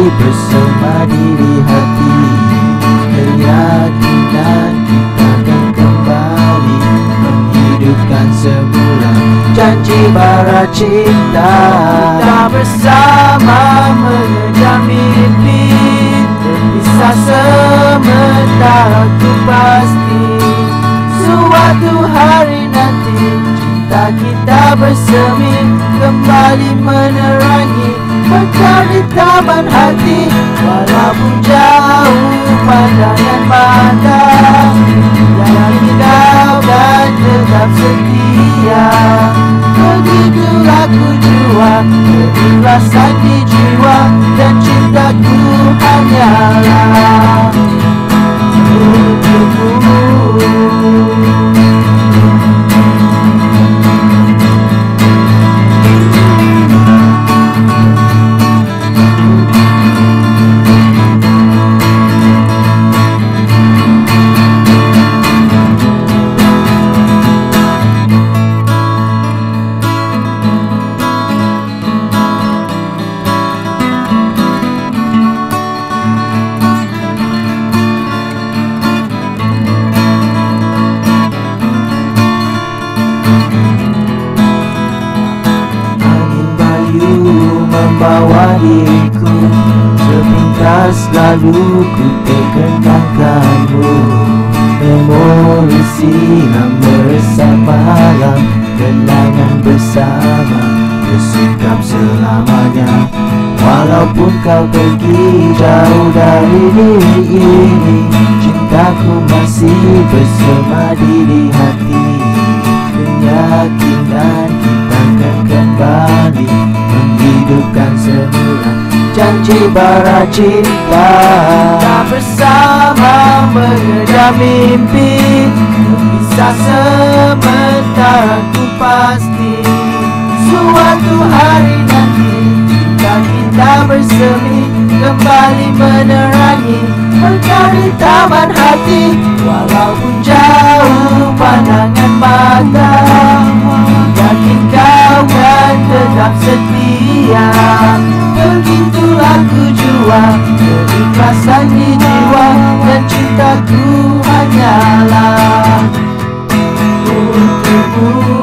bersemadi di hati. Keyakinan kita akan kembali menghidupkan semula janji bara cinta. Kita bersama mengejar mimpi, terpisah sementara ku pasti. Suatu hari nanti cinta kita bersemi, kembali menerangi mekar di taman hati. Walaupun jauh pandangan mata, yakin kau kan tetap setia. Begitulah ku jua, keikhlasan di jiwa, dan cintaku hanyalah untukmu. Membawa diriku sepintas, lalu ku terkenangkanmu. Memori silam meresap malam, kenangan bersama tersikap selamanya. Walaupun kau pergi jauh dari diri ini, cintaku masih bersemadi di hati. Keyakinan kita akan kembali menghidupkan semula janji bara cinta. Kita bersama mengejar mimpi, terpisah sementara ku pasti. Suatu hari nanti cinta kita bersemi, kembali menerangi mekar di taman hati. Walaupun jauh pandangan mata, yakin kau kan tetap setia. Begitulah ku jua, keikhlasan di jiwa, dan cintaku hanyalah untukmu.